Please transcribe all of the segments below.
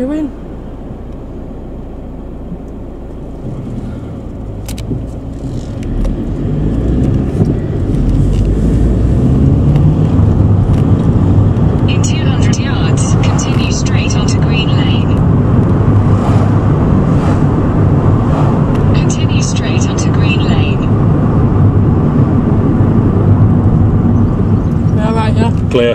doing? In 200 yards, continue straight onto Green Lane. Continue straight onto Green Lane. Alright, yeah? Clear.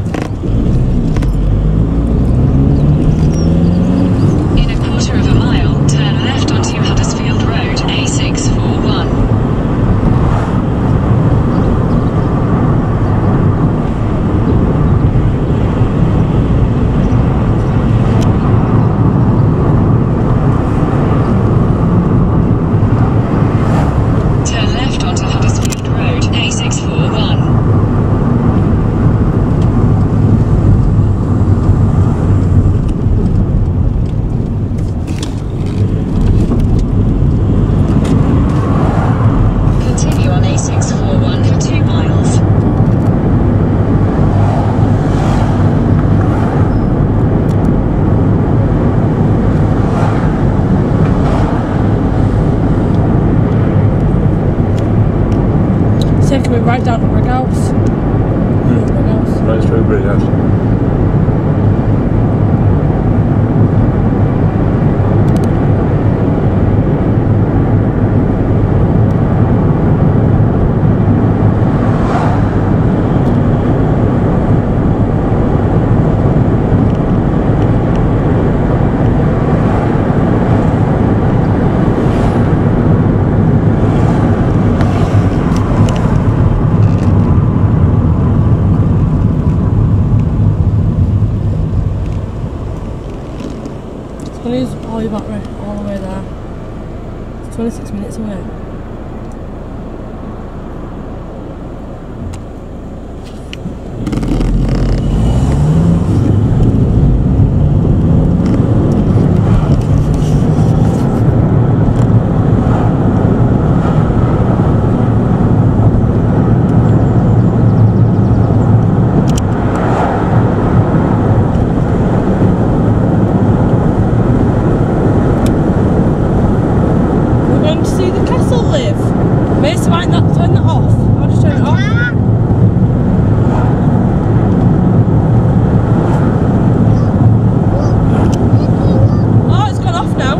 In a quarter of a mile, turn left onto Huddersfield Road, A641. Turn left onto Huddersfield Road, A641. Continue on A641 for 2 miles. It's taking me right down to Brighouse. Brighouse. Right through Brighouse. I'm going to use the poly battery all the way there. It's 26 minutes away. We're going to see the castle live. Mace, might not turn that off. I'll just turn it off. Oh, it's gone off now.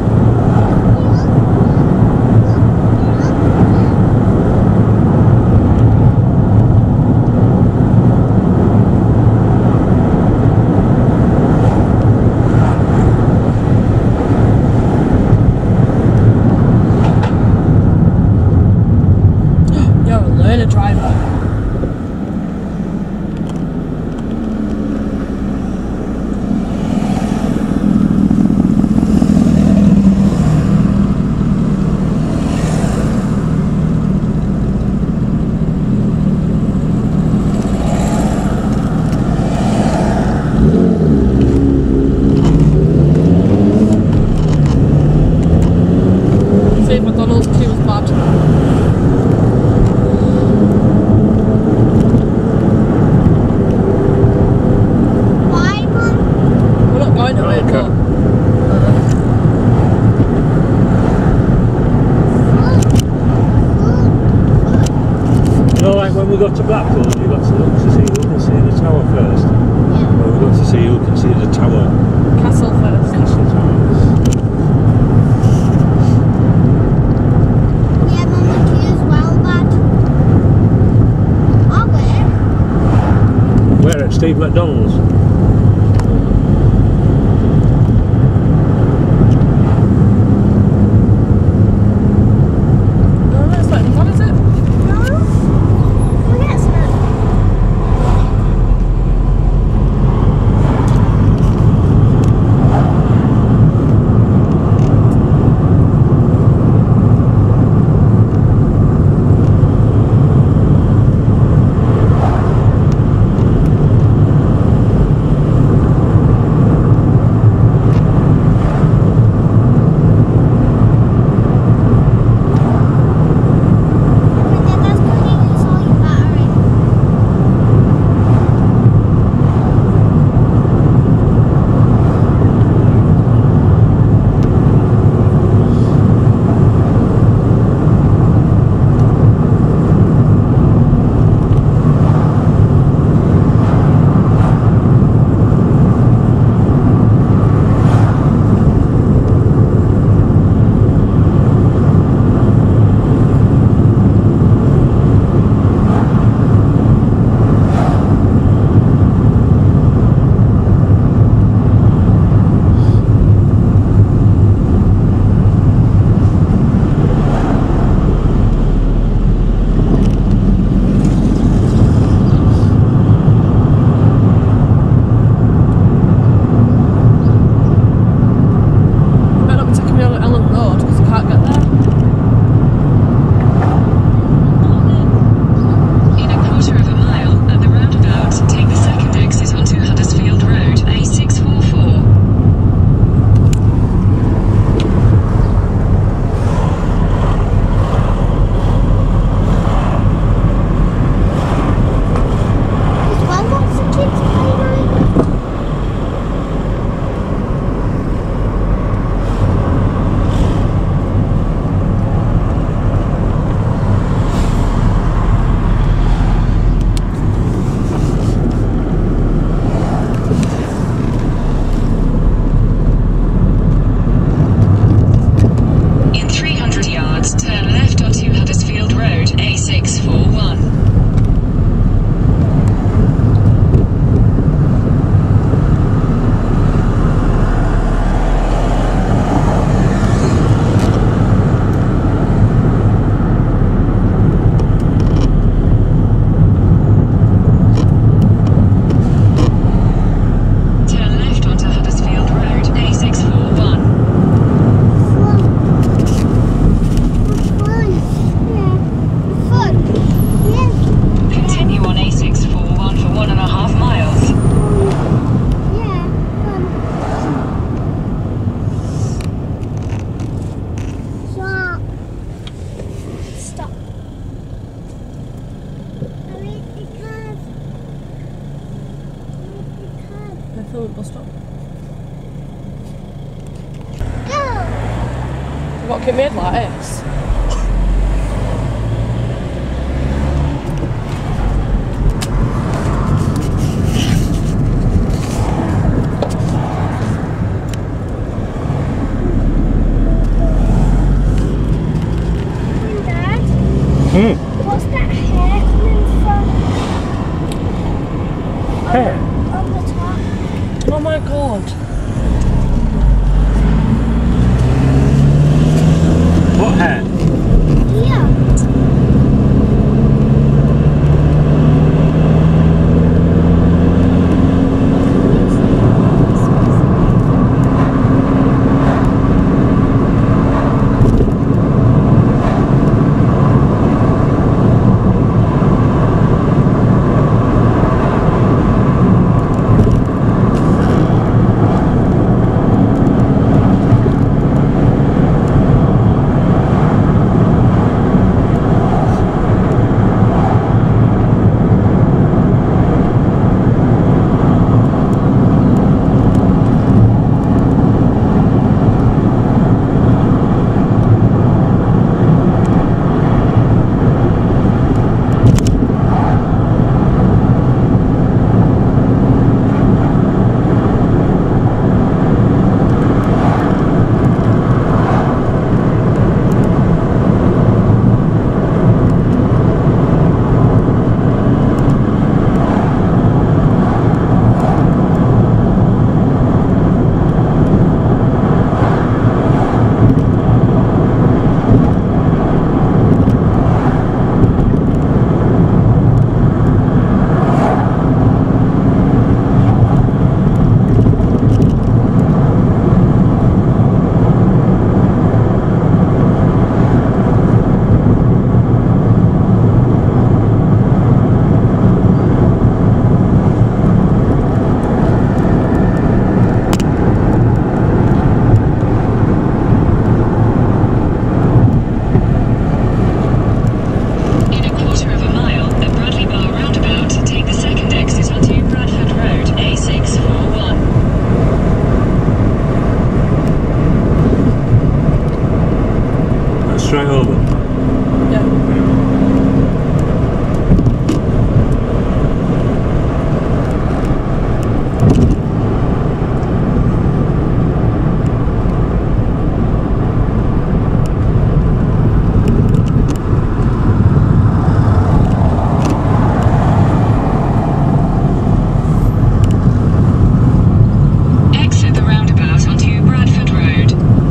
You're a learner driver. See if McDonald's queue is bad. We're not going to Wyke. You know, like when we got to Blackpool, you got to look to see who can see the tower first. Well, we got to see who can see the tower. Castle first. Castle tower. Where at Steve McDonald's? No, that's not what is it? Garfield bus stop. What can made like this? What's that hair coming from? Hair? On the top. Oh my god. What hair? Yeah. Straight over. Exit the roundabout onto Bradford Road.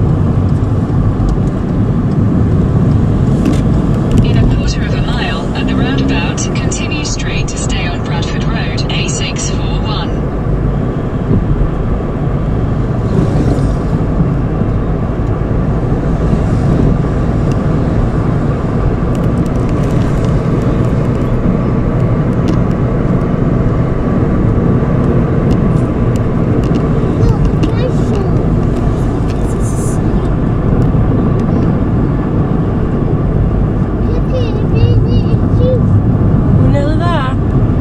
In a quarter of a mile at the roundabout, continue straight to stay on Bradford Road, A641. We're nearly there.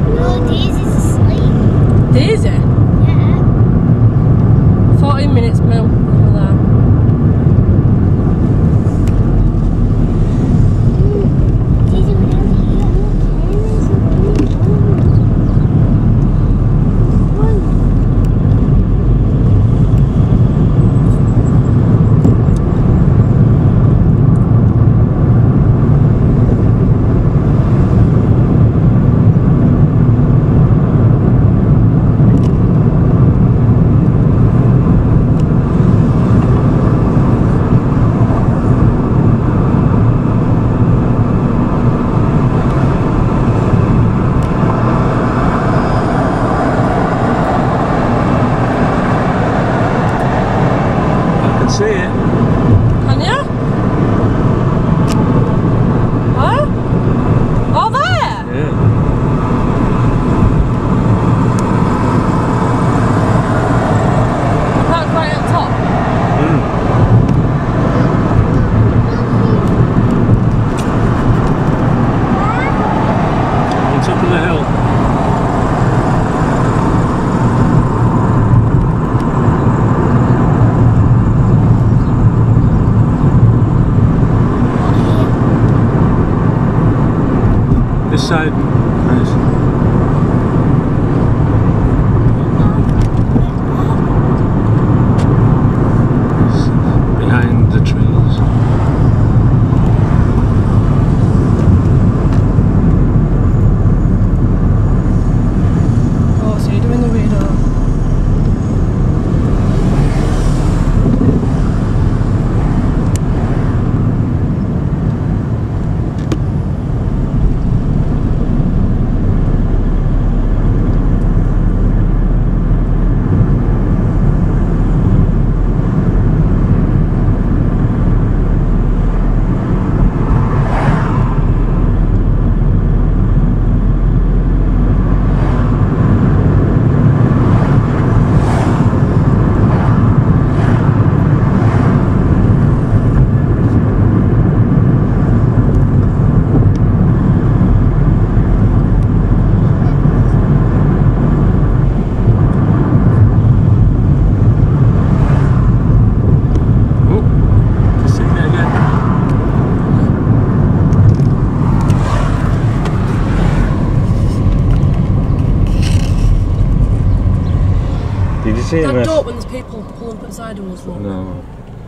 This side. Nice. Behind the trees. Oh, so you're doing the radar. I don't when there's people pulling up beside us. No.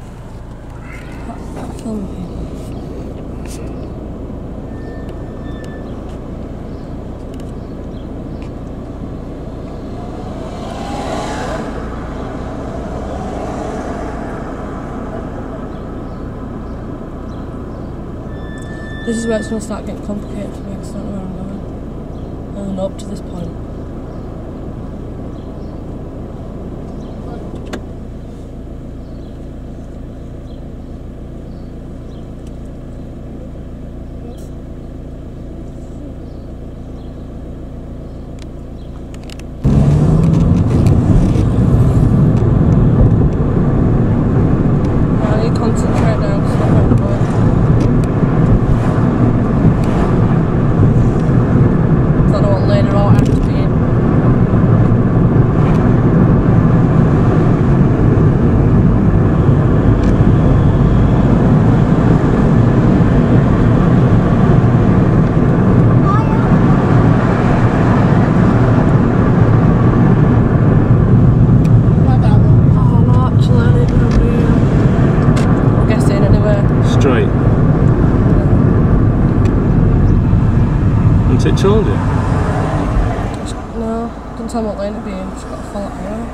This is where it's going to start getting complicated for me because I don't know where I'm going. And up to this point. It told you? No, didn't tell me what lane it'd be in, just got to follow it around.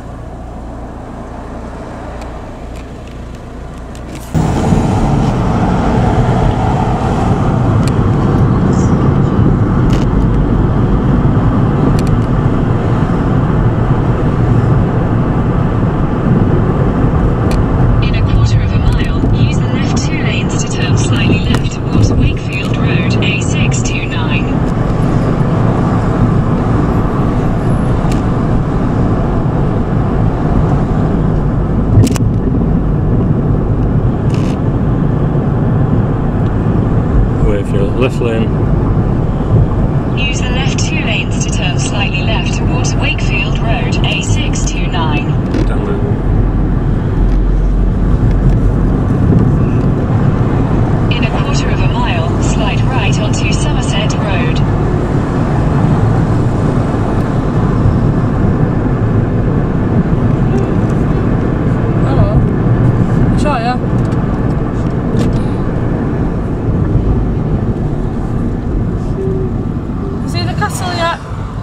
In a quarter of a mile, use the left 2 lanes to turn slightly left towards Wakefield Road, A629. Left lane. Use the left 2 lanes to turn slightly left towards Wakefield Road, A629. Down there. In a quarter of a mile, slide right onto Somerset Road. Hello. Sure, yeah. Castle yet?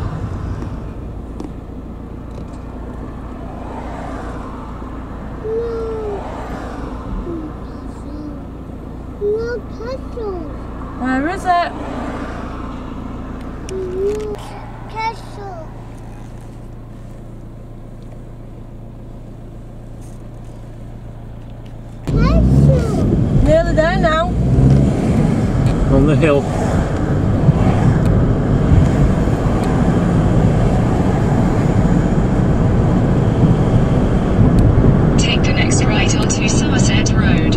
No castle. Where is it? No castle. Castle. Nearly there now. On the hill. Right onto Somerset Road.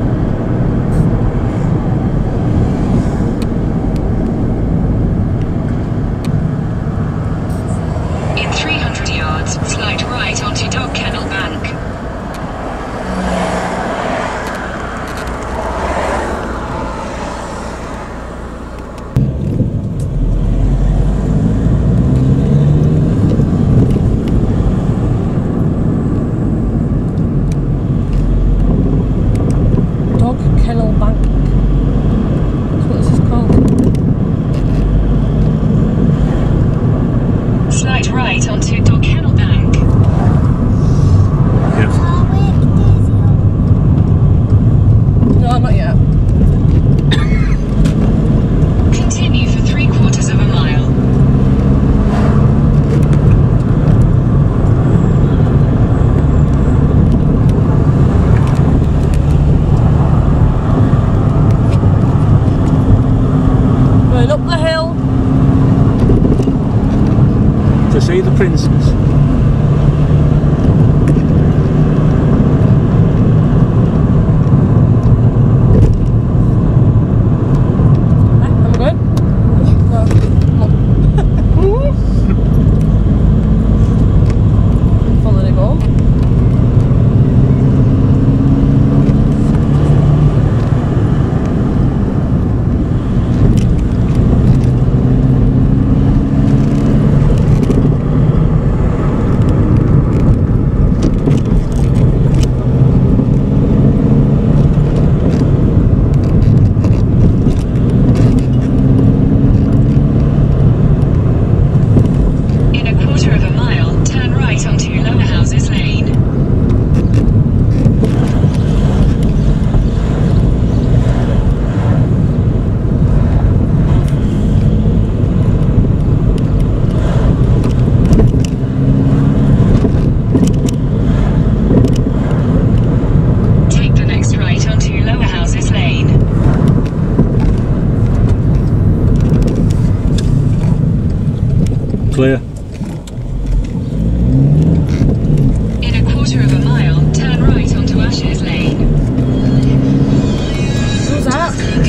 In 300 yards, slide right onto Dog Kennel Bank. see the princess? Clear. In a quarter of a mile, turn right onto Ashes Lane. Who's that?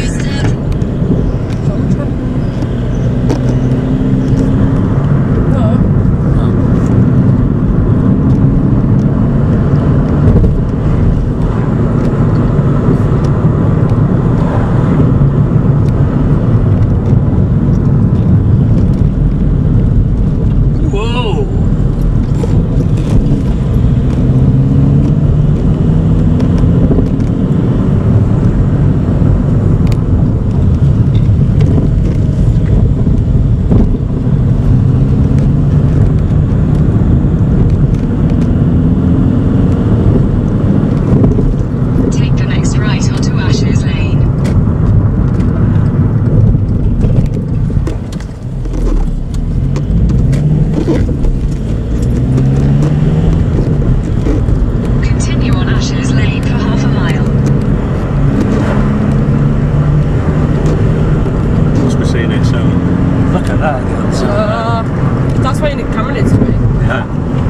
That's why you need camera needs to be. Yeah.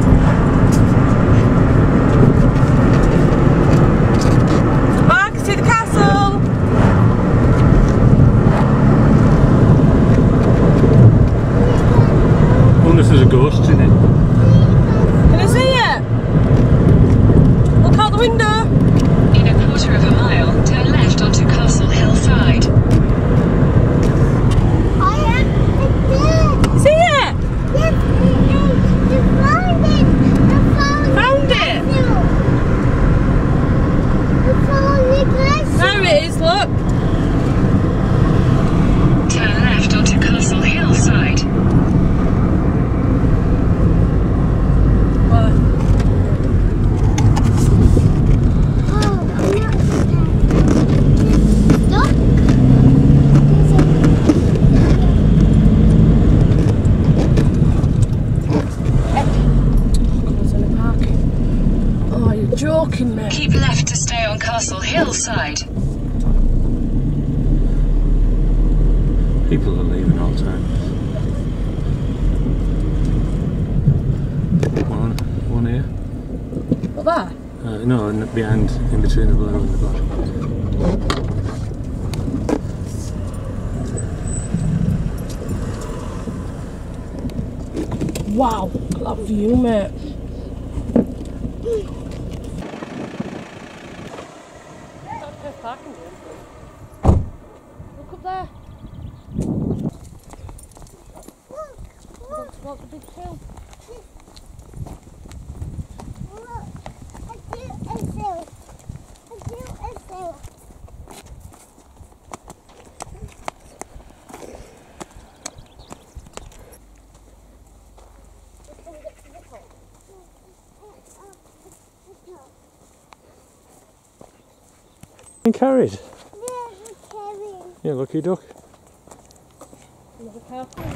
Oh, I can see the castle! I wonder if there's a ghost in it. Can I see it? Look out the window! In a quarter of a mile, turn left onto Castle Hillside. Look! Turn left onto Castle Hillside. What? Oh, you're joking me. Keep left to stay on Castle Hillside. People are leaving all the time. One here. What, there? No, behind, in between the blue and the black. Wow, look at that view, mate. That's parking, look up there. What's the big hill? Been carried? Yeah, carried. Yeah, lucky duck. Another car. 1,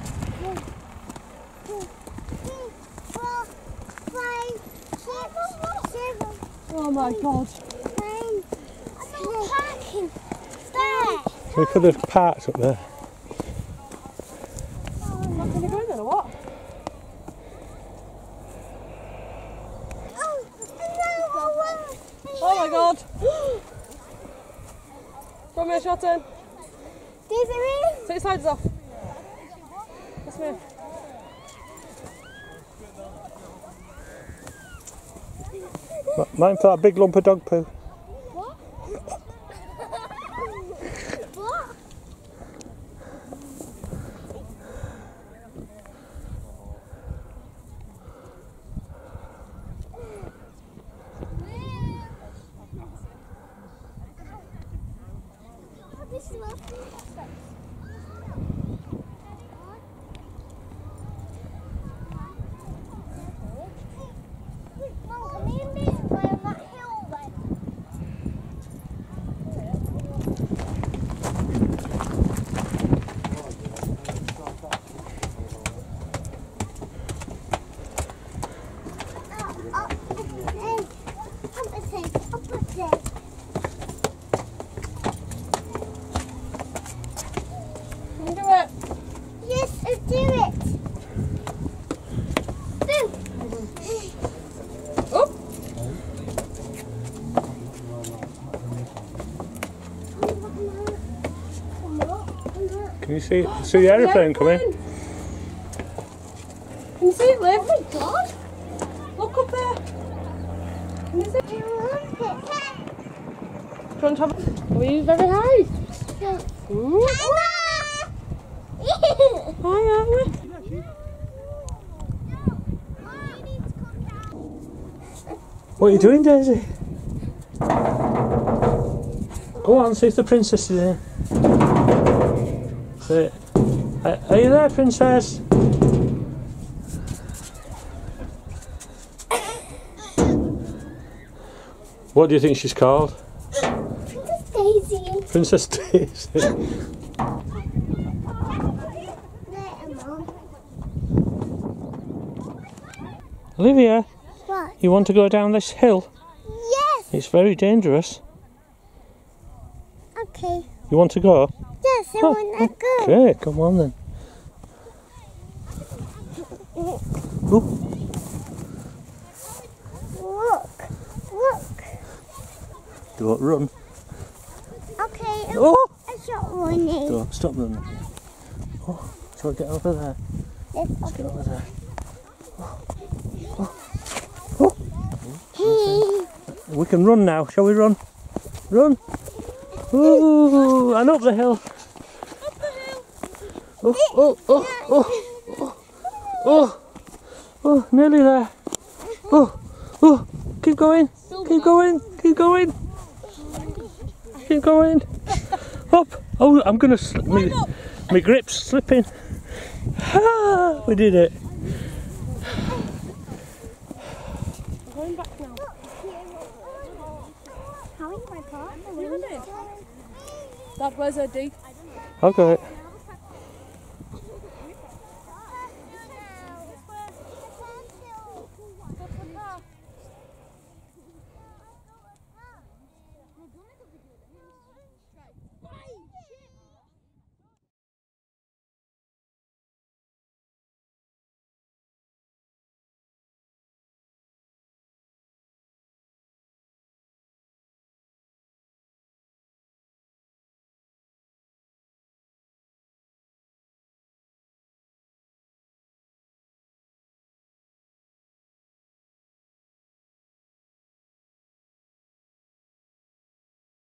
2, 3, 4, 5, 6, 7. Oh my god. 9, parking. There. We could have parked up there. Am I going to go in there or what? Come here, it's your turn. These are me. Take your sides off. That's me. Mine for that big lump of dog poo. What? What? This is what Mum, can we in this way on that hill then? Opposite. You can do it. Yes, I do it. Boom. Oh. Can you see the aeroplane coming? Can you see it, Liv? Oh my God. Look up there. Can you see it? Do you want to have Are we very high? Ooh. High, aren't we? What are you doing, Daisy? Go on, see if the princess is here. Say, are you there, princess? What do you think she's called? Princess Daisy. Princess Daisy. There, Mum. Olivia, What? you want to go down this hill? Yes. It's very dangerous. Okay. You want to go? Yes, I want to go. Okay, come on then. Ooh. Look. Don't run. Okay. Oh! I shot running. Don't stop running. Oh, shall I get over there? Yes, Let's get over there. Hey. We can run now. Shall we run? Run. Ooh, and up the hill. Oh, nearly there. Oh, keep going. Keep going. Up. Oh, I'm going to slip. My grip's slipping. Ah, we did it. I'm going back now. How is my car? Dad, where's her D? I've got it.